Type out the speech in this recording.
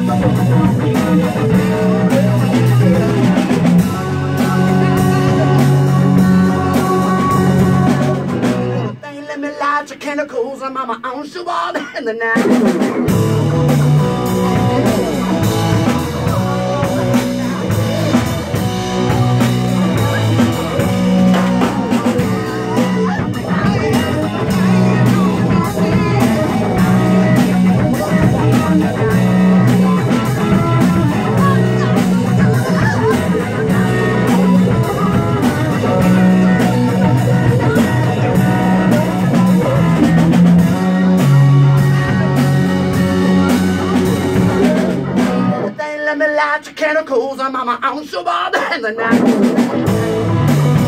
Let me light your candles. I'm on my own sugar in the night. Let me light your candles. I'm on my own sugar in the night.